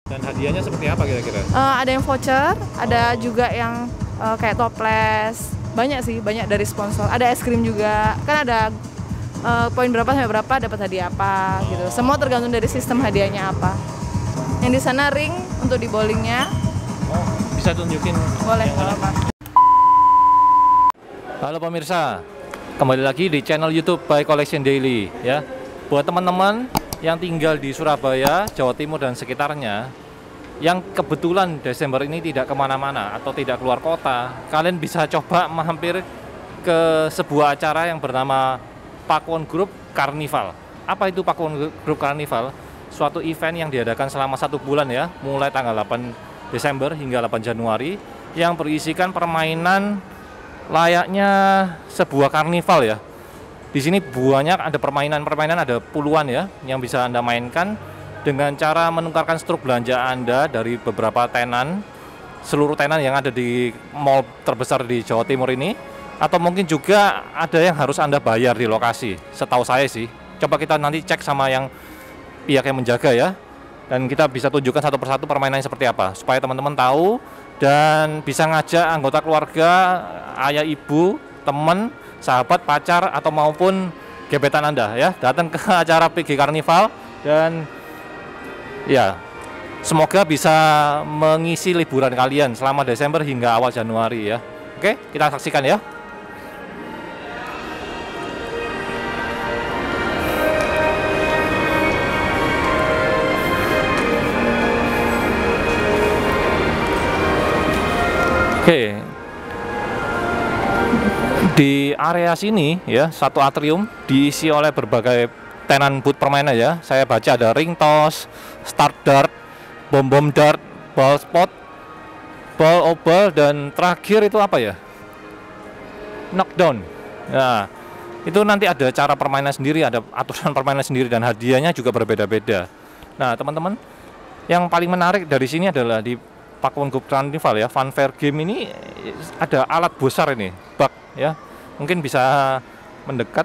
Dan hadiahnya seperti apa kira-kira? Ada yang voucher, ada juga yang kayak toples. Banyak sih, banyak dari sponsor. Ada es krim juga. Kan ada poin berapa sampai berapa dapat hadiah apa gitu. Semua tergantung dari sistem hadiahnya apa. Yang di sana ring untuk di bowlingnya. Oh, bisa tunjukin? Boleh, kalau apa. Halo pemirsa, kembali lagi di channel YouTube by Collection Daily ya. Buat teman-teman yang tinggal di Surabaya, Jawa Timur dan sekitarnya, yang kebetulan Desember ini tidak kemana-mana atau tidak keluar kota, kalian bisa coba mampir ke sebuah acara yang bernama Pakuwon Group Carnival. Apa itu Pakuwon Group Carnival? Suatu event yang diadakan selama 1 bulan ya, mulai tanggal 8 Desember hingga 8 Januari, yang berisikan permainan layaknya sebuah karnival ya. Di sini banyak ada permainan-permainan, ada puluhan ya, yang bisa Anda mainkan dengan cara menukarkan struk belanja Anda dari beberapa tenan, seluruh tenan yang ada di mall terbesar di Jawa Timur ini, atau mungkin juga ada yang harus Anda bayar di lokasi. Setahu saya sih, coba kita nanti cek sama yang pihak yang menjaga ya, dan kita bisa tunjukkan satu persatu permainannya seperti apa, supaya teman-teman tahu dan bisa ngajak anggota keluarga, ayah ibu, teman, sahabat, pacar, atau maupun gebetan Anda ya, datang ke acara PG Carnival. Dan ya, semoga bisa mengisi liburan kalian selama Desember hingga awal Januari ya. Oke, kita saksikan ya. Oke, di area sini ya, satu atrium diisi oleh berbagai tenan booth permainan ya. Saya baca ada ring toss, start dart, bom dart, ball spot, ball obal, dan terakhir itu apa ya? Knockdown. Nah, itu nanti ada cara permainan sendiri, ada aturan permainan sendiri, dan hadiahnya juga berbeda-beda. Nah, teman-teman, yang paling menarik dari sini adalah di Pakuwon Group Carnival ya, Funfair Game ini ada alat besar ini, bak ya. Mungkin bisa mendekat.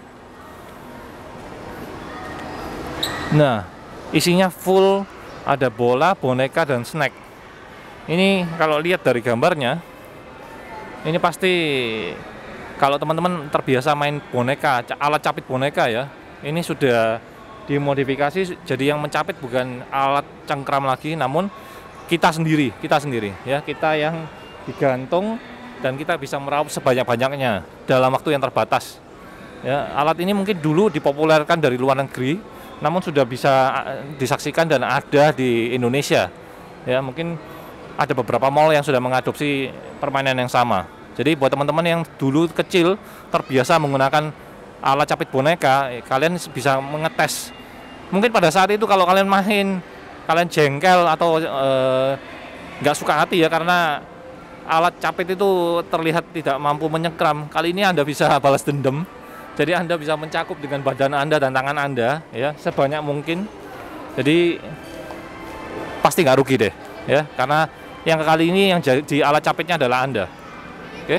Nah, isinya full, ada bola, boneka, dan snack. Ini kalau lihat dari gambarnya, ini pasti kalau teman-teman terbiasa main boneka, alat capit boneka ya, ini sudah dimodifikasi jadi yang mencapit bukan alat cengkram lagi, namun kita sendiri ya, kita yang digantung dan kita bisa meraup sebanyak-banyaknya dalam waktu yang terbatas ya. Alat ini mungkin dulu dipopulerkan dari luar negeri, namun sudah bisa disaksikan dan ada di Indonesia ya. Mungkin ada beberapa mall yang sudah mengadopsi permainan yang sama. Jadi buat teman-teman yang dulu kecil terbiasa menggunakan alat capit boneka, kalian bisa mengetes. Mungkin pada saat itu kalau kalian main, kalian jengkel atau nggak suka hati ya karena alat capit itu terlihat tidak mampu menyengkram, kali ini Anda bisa balas dendam. Jadi Anda bisa mencakup dengan badan Anda dan tangan Anda ya sebanyak mungkin. Jadi pasti nggak rugi deh ya, karena yang kali ini yang jadi alat capitnya adalah Anda. Oke.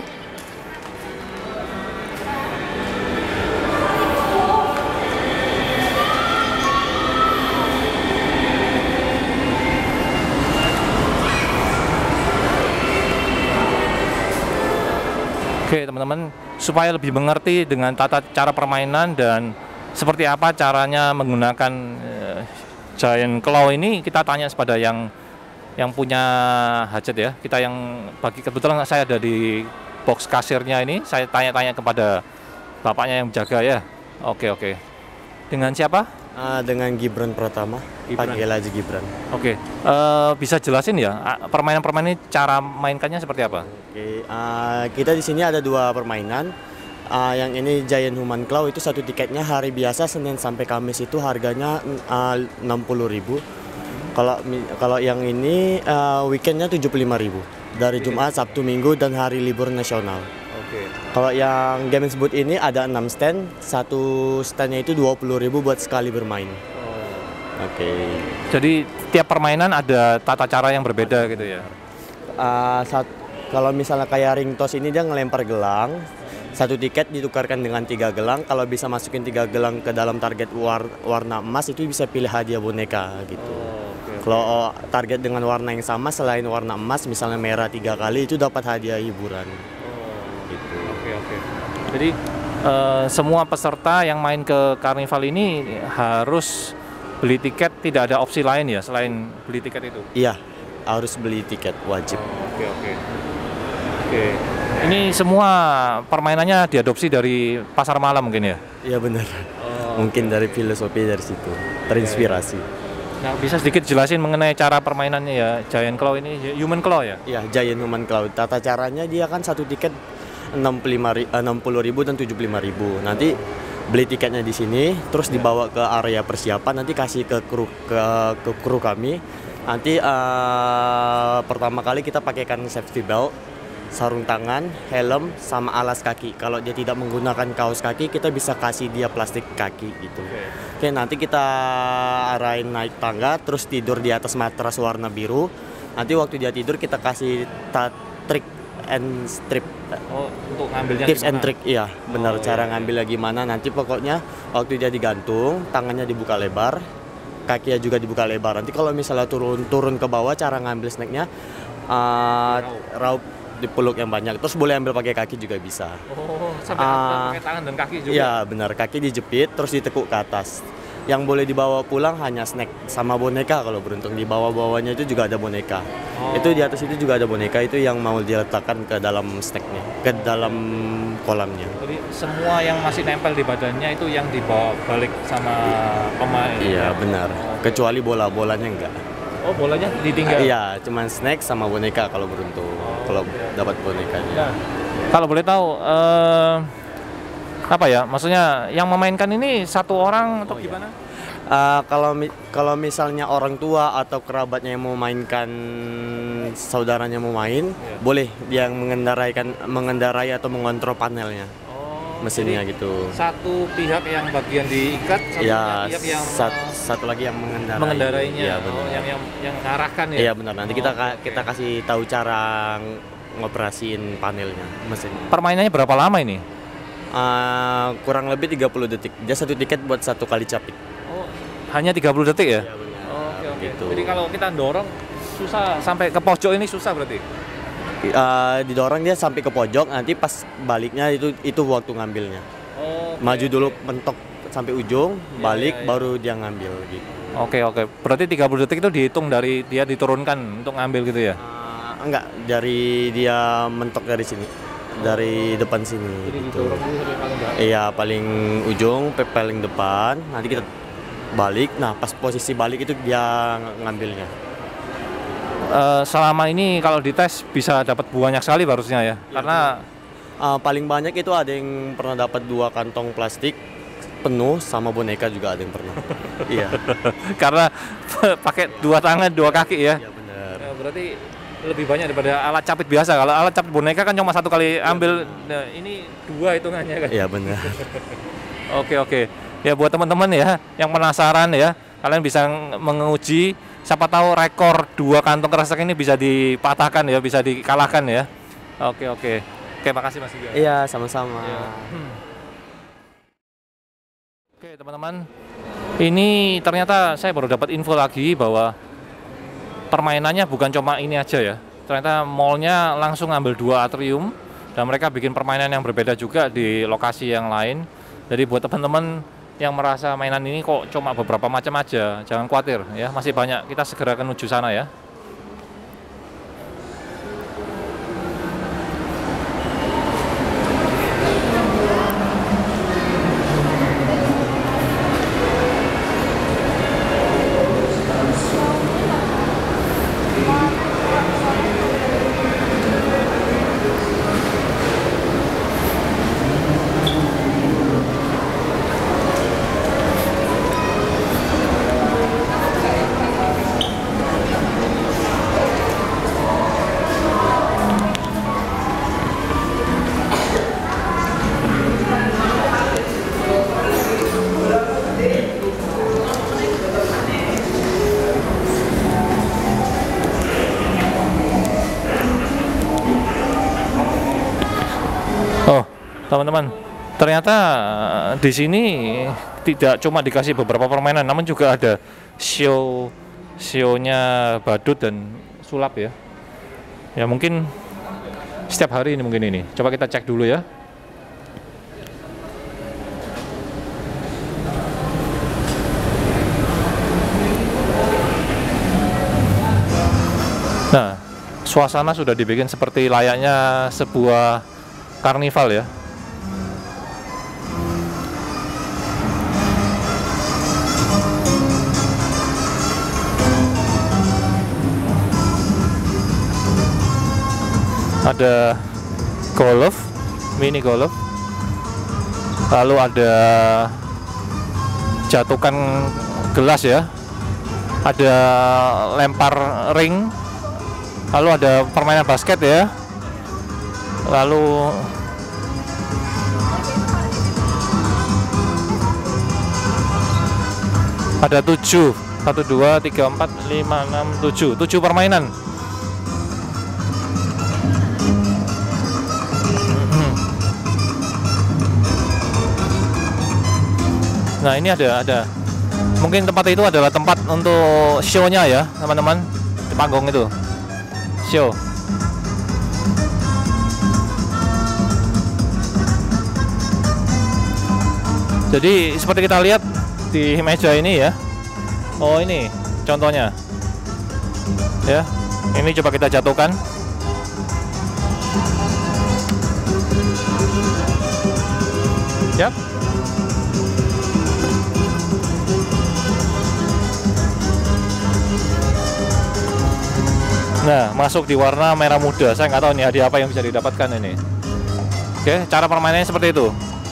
Oke teman-teman, supaya lebih mengerti dengan tata cara permainan dan seperti apa caranya menggunakan Giant Claw ini, kita tanya kepada yang punya hajat ya. Kita yang kebetulan saya ada di box kasirnya ini, saya tanya-tanya kepada bapaknya yang menjaga ya. Oke. Dengan siapa? Dengan Gibran Pratama, panggil aja Gibran. Oke, bisa jelasin ya permainan-permainan ini cara mainkannya seperti apa? Oke, kita di sini ada 2 permainan. Yang ini Giant Human Claw itu satu tiketnya hari biasa Senin sampai Kamis itu harganya 60.000. Kalau yang ini weekendnya 75.000 dari Jumat, Sabtu, Minggu dan hari libur nasional. Oke. Kalau yang Games Booth ini ada 6 stand, satu standnya itu 20.000 buat sekali bermain. Oke. Jadi tiap permainan ada tata cara yang berbeda gitu ya? Kalau misalnya kayak ring toss ini dia ngelempar gelang, satu tiket ditukarkan dengan 3 gelang. Kalau bisa masukin 3 gelang ke dalam target warna emas itu bisa pilih hadiah boneka gitu. Kalau target dengan warna yang sama selain warna emas, misalnya merah 3 kali, itu dapat hadiah hiburan. Gitu. Oke. Jadi semua peserta yang main ke karnival ini harus beli tiket, tidak ada opsi lain ya selain beli tiket itu? Iya, harus beli tiket, wajib. Oke. Ini semua permainannya diadopsi dari pasar malam mungkin ya? Iya benar. Mungkin dari filosofi dari situ, terinspirasi. Nah, bisa sedikit jelasin mengenai cara permainannya ya, Giant Claw ini, Human Claw ya? Iya, Giant Human Claw. Tata caranya dia kan satu tiket 60.000 dan 75.000. Nanti beli tiketnya di sini, terus dibawa ke area persiapan, nanti kasih ke kru kami. Nanti pertama kali kita pakaikan safety belt, sarung tangan, helm, sama alas kaki. Kalau dia tidak menggunakan kaos kaki, kita bisa kasih dia plastik kaki gitu. Oke, nanti kita arahin naik tangga, terus tidur di atas matras warna biru. Nanti waktu dia tidur kita kasih trick and strip. Untuk ngambilnya tips gimana? And trick, iya benar. Cara ngambilnya gimana? Nanti pokoknya waktu dia digantung, tangannya dibuka lebar, kakinya juga dibuka lebar. Nanti kalau misalnya turun ke bawah, cara ngambil snacknya raup dipeluk yang banyak. Terus boleh ambil pakai kaki juga bisa. Sampai pakai tangan dan kaki juga? Iya benar, kaki dijepit terus ditekuk ke atas. Yang boleh dibawa pulang hanya snack sama boneka kalau beruntung. Di bawah-bawahnya itu juga ada boneka. Itu di atas itu juga ada boneka, itu yang mau diletakkan ke dalam snacknya, ke dalam kolamnya. Jadi semua yang masih nempel di badannya itu yang dibawa balik sama pemain? Iya benar, kecuali bolanya enggak. Bolanya ditinggal? Iya, cuman snack sama boneka kalau beruntung. Kalau dapat bonekanya. Nah, kalau boleh tahu, apa ya? Maksudnya yang memainkan ini satu orang atau gimana? Kalau misalnya orang tua atau kerabatnya yang mau mainkan, saudaranya mau main, boleh dia yang mengendarai atau mengontrol panelnya, mesinnya gitu. Satu pihak yang bagian diikat, pihak yang satu lagi yang mengendarainya. Iya, benar. Yang mengarahkan ya. Iya benar. Nanti kita kasih tahu cara ngoperasiin panelnya, mesinnya. Permainannya berapa lama ini? Kurang lebih 30 detik. Dia satu tiket buat satu kali capit. Hanya 30 detik ya? Iya benar. Oke. Gitu. Jadi kalau kita dorong susah sampai ke pojok ini susah berarti? Didorong dia sampai ke pojok, nanti pas baliknya itu waktu ngambilnya. Maju dulu mentok sampai ujung, balik baru dia ngambil gitu. Oke. Berarti 30 detik itu dihitung dari dia diturunkan untuk ngambil gitu ya? Enggak, dari dia mentok dari sini. Dari depan sini. Jadi gitu. didorong dulu sampai paling dalam. Iya, paling ujung, paling depan. Nanti kita balik. Nah, pas posisi balik itu dia ngambilnya. Selama ini kalau dites bisa dapat banyak sekali harusnya ya? Karena paling banyak itu ada yang pernah dapat 2 kantong plastik penuh sama boneka juga ada yang pernah. Iya. Karena pakai 2 tangan 2 kaki ya? Iya benar. Berarti lebih banyak daripada alat capit biasa. Kalau alat capit boneka kan cuma 1 kali ambil. Nah, ini 2 hitungannya kan? Iya benar. Oke. Ya buat teman-teman ya yang penasaran ya, kalian bisa menguji, siapa tahu rekor 2 kantong kresek ini bisa dipatahkan ya, bisa dikalahkan ya. Oke, makasih Mas Iga. Iya, sama-sama. Oke teman-teman, ini ternyata saya baru dapat info lagi bahwa permainannya bukan cuma ini aja ya. Ternyata mallnya langsung ambil 2 atrium dan mereka bikin permainan yang berbeda juga di lokasi yang lain. Jadi buat teman-teman yang merasa mainan ini kok cuma beberapa macam aja, jangan khawatir ya, masih banyak. Kita segera akan menuju sana ya. Teman-teman, ternyata di sini tidak cuma dikasih beberapa permainan, namun juga ada show sionya badut dan sulap ya. Ya mungkin setiap hari ini mungkin ini. Coba kita cek dulu ya. Nah, suasana sudah dibikin seperti layaknya sebuah karnival ya. Ada golf, mini golf, lalu ada jatuhkan gelas ya, ada lempar ring, lalu ada permainan basket ya, lalu ada 7, 1, 2, 3, 4, 5, 6, 7 permainan. Nah ini ada mungkin tempat itu adalah tempat untuk show-nya ya teman-teman, di panggung itu show. Jadi seperti kita lihat di meja ini ya. Oh ini contohnya ya, ini coba kita jatuhkan. Yap. Nah, masuk di warna merah muda. Saya nggak tahu nih hadiah apa yang bisa didapatkan ini. Oke, cara permainannya seperti itu.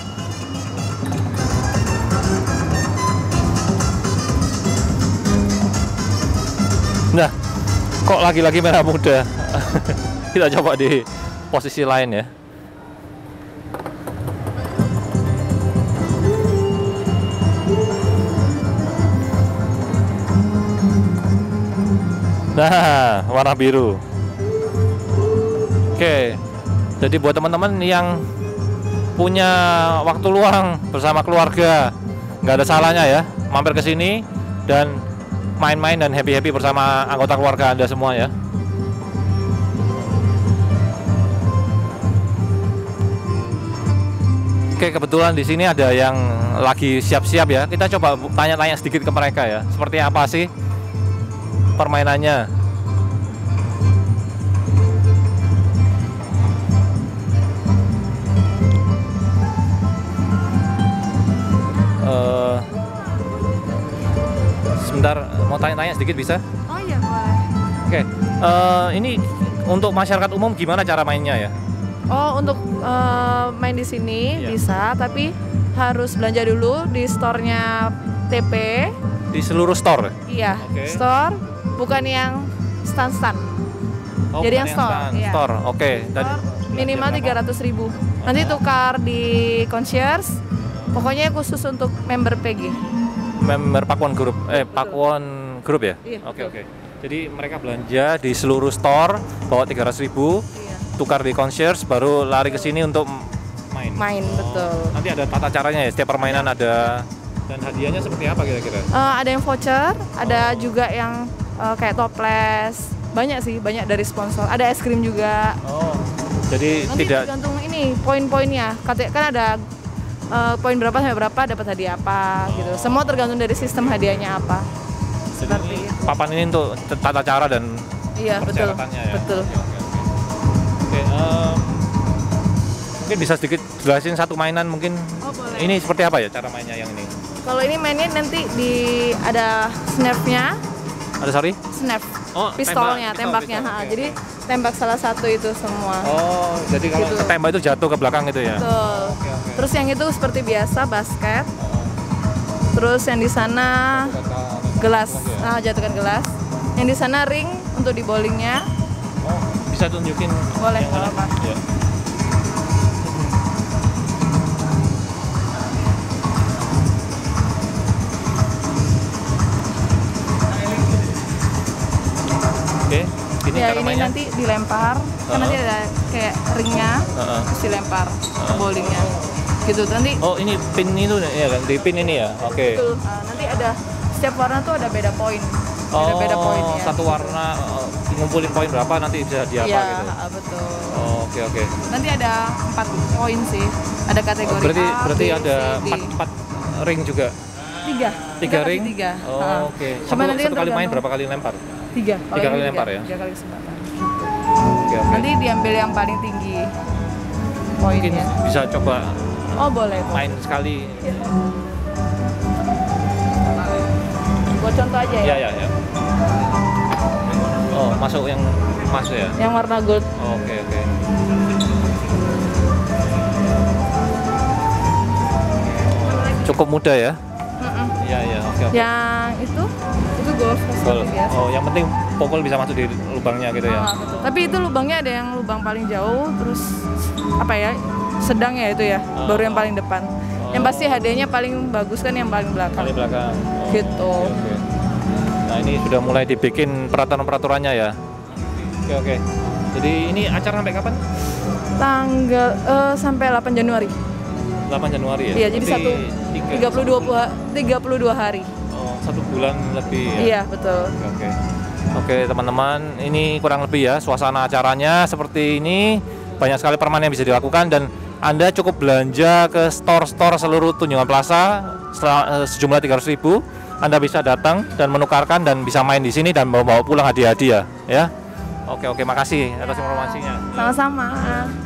Nah, kok lagi-lagi merah muda? Kita coba di posisi lain ya. Nah, warna biru. Oke, jadi buat teman-teman yang punya waktu luang bersama keluarga, nggak ada salahnya ya, mampir ke sini dan main-main dan happy-happy bersama anggota keluarga Anda semua ya. Oke, kebetulan di sini ada yang lagi siap-siap ya. Kita coba tanya-tanya sedikit ke mereka ya. Seperti apa sih permainannya? Sebentar, mau tanya-tanya sedikit bisa? Oh iya boleh. Oke, ini untuk masyarakat umum gimana cara mainnya ya? Oh untuk main di sini Iya. bisa, tapi harus belanja dulu di store-nya TP. Di seluruh store? Iya, Oke. store, bukan yang stand-stand. Oh, Jadi bukan yang store, stand, iya. store. Oke. Store minimal 300.000. Nanti tukar di concierge. Pokoknya khusus untuk member PG. Member Pakuan Group, Betul. Pakuan Group ya? Iya, Oke, betul. oke. Jadi mereka belanja di seluruh store, bawa 300.000, Iya. tukar di concierge, baru lari ke sini untuk main. Main, betul. Nanti ada tata caranya ya, setiap permainan ada. Dan hadiahnya seperti apa kira-kira? Ada yang voucher, ada juga yang kayak toples. Banyak sih, banyak dari sponsor. Ada es krim juga. Oh, jadi Nanti tidak. tergantung ini poin-poinnya. Kan ada poin berapa sampai berapa dapat hadiah apa gitu. Semua tergantung dari sistem hadiahnya apa. Jadi Seperti ini itu. papan ini untuk tata cara dan Iya, betul. persyaratannya ya. Betul. Oke, mungkin bisa sedikit jelasin satu mainan mungkin. Oh, boleh. Ini seperti apa ya cara mainnya yang ini? Kalau ini mainnya nanti ada snap-nya, Ada sorry? snap. Oh, Pistolnya, tembak, tembaknya. pistol, Ha. oke, Jadi tembak salah satu itu semua. Oh, jadi kalau Gitu. ketembak itu jatuh ke belakang gitu ya? Betul. Oke, oke. Terus yang itu seperti biasa basket. Terus yang di sana gelas, jatuhkan gelas. Yang di sana ring untuk di bowlingnya. Oh, bisa tunjukin? Boleh, yang nggak mana? apa-apa. Iya. Oke, ini Ya cara ini mainnya. nanti dilempar, kan nanti ada kayak ringnya, Heeh. terus dilempar ke bowlingnya. Gitu nanti. Oh, ini pin itu ya kan? Di pin ini ya? Oke. Betul. Nanti ada setiap warna tuh ada beda poin. beda-beda poinnya. Satu warna ngumpulin poin berapa nanti bisa di apa Iya, gitu. betul. Oke. Nanti ada 4 poin sih. Ada kategori Berarti A, B, ada C, D. 4 ring juga. 3. 3 ring. 3. Oke. Cuma nanti Satu kan kali main tergantung. berapa kali lempar? 3. 3 kali lempar ya? 3 kali kesempatan. Oke. Nanti diambil yang paling tinggi Mungkin poinnya. bisa coba Oh, boleh. main sekali. Buat contoh aja ya. Iya. Oh, masuk yang emas ya? Yang warna gold. Oke. Cukup mudah ya? Iya, oke. Yang itu golf Golf. biasa. Oh, yang penting pokol bisa masuk di lubangnya gitu ya? Betul. Tapi itu lubangnya ada yang lubang paling jauh, terus apa ya? Sedang ya itu ya, baru yang paling depan. Yang pasti HD-nya paling bagus kan yang paling belakang. Paling belakang. Gitu. Oke. Nah, ini sudah mulai dibikin peraturan-peraturannya ya? Oke. Jadi ini acara sampai kapan? Tanggal sampai 8 Januari. 8 Januari ya? Iya, jadi Berarti 32 hari. Oh, 1 bulan lebih ya? Iya, betul. Oke, teman-teman, ini kurang lebih ya suasana acaranya seperti ini. Banyak sekali permainan yang bisa dilakukan dan Anda cukup belanja ke store-store seluruh Tunjungan Plaza sejumlah 300.000. Anda bisa datang dan menukarkan dan bisa main di sini dan bawa pulang hadiah-hadiah ya. Oke, makasih atas informasinya. Sama-sama.